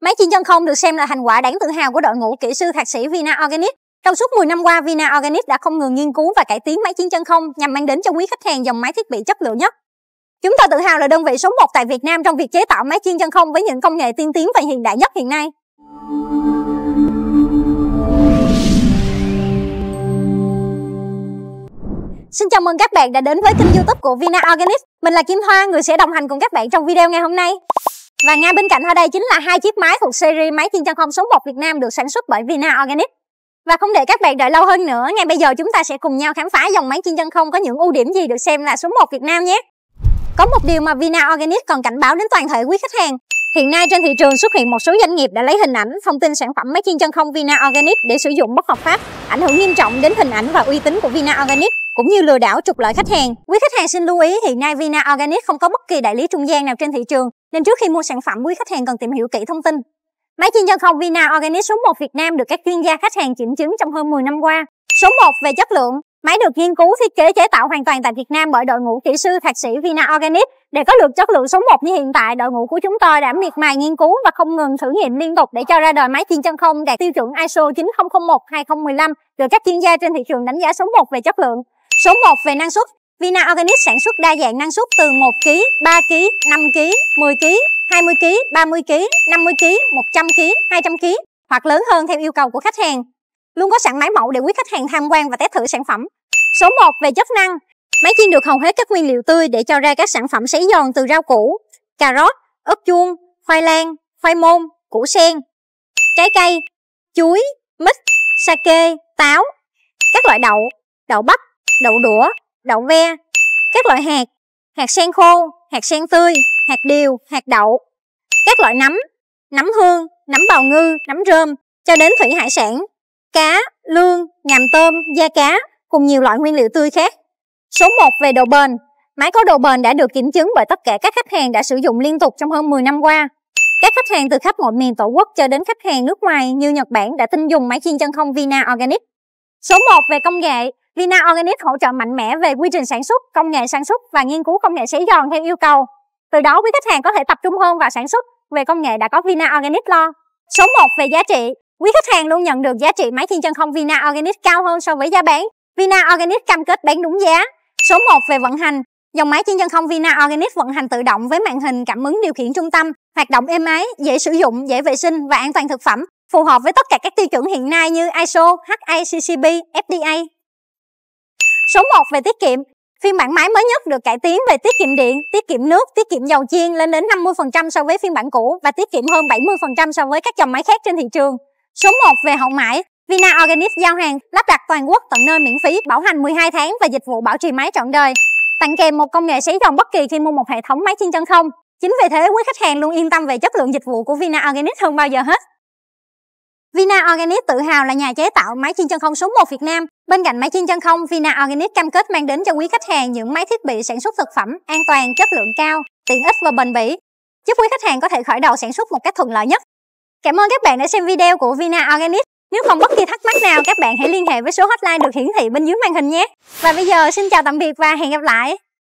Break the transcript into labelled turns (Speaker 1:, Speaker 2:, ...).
Speaker 1: Máy chiên chân không được xem là thành quả đáng tự hào của đội ngũ kỹ sư thạc sĩ Vina Organics. Trong suốt 10 năm qua, Vina Organics đã không ngừng nghiên cứu và cải tiến máy chiên chân không nhằm mang đến cho quý khách hàng dòng máy thiết bị chất lượng nhất. Chúng tôi tự hào là đơn vị số 1 tại Việt Nam trong việc chế tạo máy chiên chân không với những công nghệ tiên tiến và hiện đại nhất hiện nay. Xin chào mừng các bạn đã đến với kênh YouTube của Vina Organics. Mình là Kim Thoa, người sẽ đồng hành cùng các bạn trong video ngày hôm nay. Và ngay bên cạnh Thoa đây chính là hai chiếc máy thuộc series máy chiên chân không số 1 Việt Nam được sản xuất bởi Vina Organics. Và không để các bạn đợi lâu hơn nữa, ngay bây giờ chúng ta sẽ cùng nhau khám phá dòng máy chiên chân không có những ưu điểm gì được xem là số 1 Việt Nam nhé. Có một điều mà Vina Organics cần cảnh báo đến toàn thể quý khách hàng. Hiện nay trên thị trường xuất hiện một số doanh nghiệp đã lấy hình ảnh, thông tin sản phẩm máy chiên chân không Vina Organics để sử dụng bất hợp pháp, ảnh hưởng nghiêm trọng đến hình ảnh và uy tín của Vina Organics, cũng như lừa đảo trục lợi khách hàng. Quý khách hàng xin lưu ý, hiện nay Vina Organics không có bất kỳ đại lý trung gian nào trên thị trường, nên trước khi mua sản phẩm, quý khách hàng cần tìm hiểu kỹ thông tin. Máy chiên chân không Vina Organics số 1 Việt Nam được các chuyên gia khách hàng kiểm chứng trong hơn 10 năm qua. Số 1 về chất lượng, máy được nghiên cứu, thiết kế, chế tạo hoàn toàn tại Việt Nam bởi đội ngũ kỹ sư thạc sĩ Vina Organics. Để có được chất lượng số 1 như hiện tại, đội ngũ của chúng tôi đã miệt mài nghiên cứu và không ngừng thử nghiệm liên tục để cho ra đời máy chiên chân không đạt tiêu chuẩn ISO 9001:2015, được các chuyên gia trên thị trường đánh giá số 1 về chất lượng. Số 1 về năng suất, Vina Organics sản xuất đa dạng năng suất từ 1 kg, 3 kg, 5 kg, 10 kg, 20 kg, 30 kg, 50 kg, 100 kg, 200 kg hoặc lớn hơn theo yêu cầu của khách hàng. Luôn có sẵn máy mẫu để quý khách hàng tham quan và test thử sản phẩm. Số 1 về chức năng, máy chiên được hầu hết các nguyên liệu tươi để cho ra các sản phẩm sấy giòn từ rau củ, cà rốt, ớt chuông, khoai lang, khoai môn, củ sen, trái cây, chuối, mít, sake, táo, các loại đậu, đậu bắp, đậu đũa, đậu ve, các loại hạt, hạt sen khô, hạt sen tươi, hạt điều, hạt đậu, các loại nấm, nấm hương, nấm bào ngư, nấm rơm, cho đến thủy hải sản, cá, lương, nhàm tôm, da cá, cùng nhiều loại nguyên liệu tươi khác. Số 1 về độ bền, máy có độ bền đã được kiểm chứng bởi tất cả các khách hàng đã sử dụng liên tục trong hơn 10 năm qua. Các khách hàng từ khắp mọi miền tổ quốc cho đến khách hàng nước ngoài như Nhật Bản đã tin dùng máy chiên chân không Vina Organics. Số 1 về công nghệ, Vina Organics hỗ trợ mạnh mẽ về quy trình sản xuất, công nghệ sản xuất và nghiên cứu công nghệ sấy giòn theo yêu cầu. Từ đó quý khách hàng có thể tập trung hơn vào sản xuất, về công nghệ đã có Vina Organics lo. Số 1 về giá trị, quý khách hàng luôn nhận được giá trị máy chiên chân không Vina Organics cao hơn so với giá bán. Vina Organics cam kết bán đúng giá. Số 1 về vận hành, dòng máy chiên chân không Vina Organics vận hành tự động với màn hình cảm ứng điều khiển trung tâm, hoạt động êm ái, dễ sử dụng, dễ vệ sinh và an toàn thực phẩm, phù hợp với tất cả các tiêu chuẩn hiện nay như ISO, HACCP, FDA. Số 1 về tiết kiệm, phiên bản máy mới nhất được cải tiến về tiết kiệm điện, tiết kiệm nước, tiết kiệm dầu chiên lên đến 50% so với phiên bản cũ và tiết kiệm hơn 70% so với các dòng máy khác trên thị trường. Số 1 về hậu mãi, Vina Organics giao hàng, lắp đặt toàn quốc tận nơi miễn phí, bảo hành 12 tháng và dịch vụ bảo trì máy trọn đời. Tặng kèm một công nghệ sấy giòn bất kỳ khi mua một hệ thống máy chiên chân không. Chính vì thế quý khách hàng luôn yên tâm về chất lượng dịch vụ của Vina Organics hơn bao giờ hết. Vina Organics tự hào là nhà chế tạo máy chiên chân không số 1 Việt Nam. Bên cạnh máy chiên chân không, Vina Organics cam kết mang đến cho quý khách hàng những máy thiết bị sản xuất thực phẩm an toàn, chất lượng cao, tiện ích và bền bỉ, giúp quý khách hàng có thể khởi đầu sản xuất một cách thuận lợi nhất. Cảm ơn các bạn đã xem video của Vina Organics. Nếu còn bất kỳ thắc mắc nào, các bạn hãy liên hệ với số hotline được hiển thị bên dưới màn hình nhé. Và bây giờ xin chào tạm biệt và hẹn gặp lại.